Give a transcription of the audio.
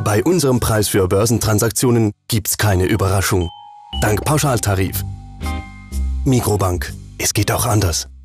Bei unserem Preis für Börsentransaktionen gibt's keine Überraschung. Dank Pauschaltarif. Mikrobank. Es geht auch anders.